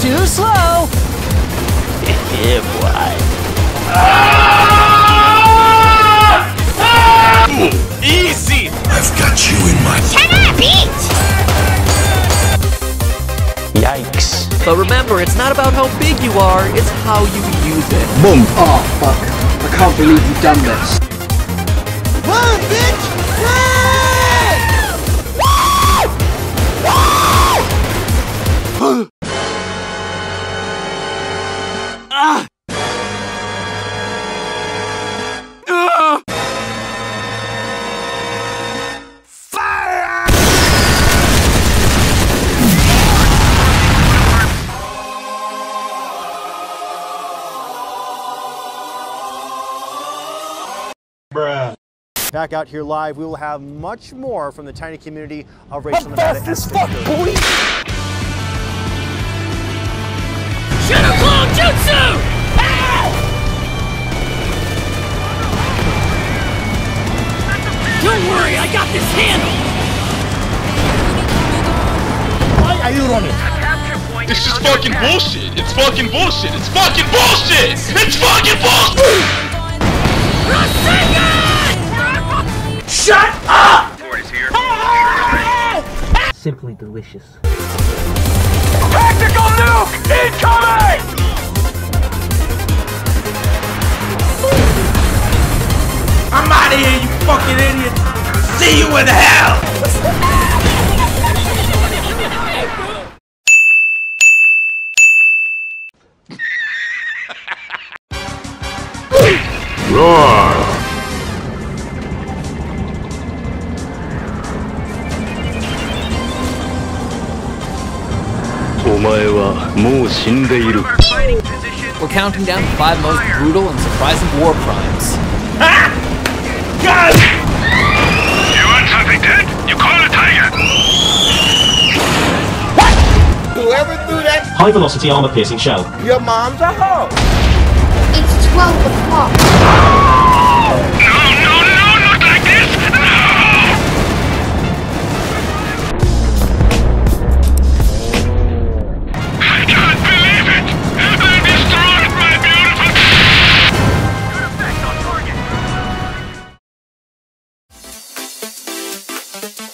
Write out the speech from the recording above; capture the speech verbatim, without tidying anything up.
Too slow! Yeah, boy. Ooh, easy! I've got you in my... Shut up, bitch! Yikes. But remember, it's not about how big you are, it's how you use it. Boom. Oh, fuck. I can't believe you've done this. Run, bitch! Run! Ah! Uh! Fire! Bruh. Back out here live, we will have much more from the tiny community of Rachel Nevada. Fast as fuck, boy! Shadow Claw Jutsu! Ow! Don't worry, I got this handled! Why are you running? This is fucking bullshit! It's fucking bullshit! It's fucking bullshit! It's fucking bullshit! Shut up! Simply delicious. Tactical nuke incoming! I'm out of here, you fucking idiot! See you in hell! Roar! お前はもう死んでいる。 We're counting down the five most brutal and surprising war crimes. Ah! God! You want something dead? You call a tiger! What? Whoever threw that High velocity armor piercing shell. your mom's a hoe! It's twelve o'clock. No, no, no, not like this! No! I can't believe it! They destroyed my beautiful... Good effect on target!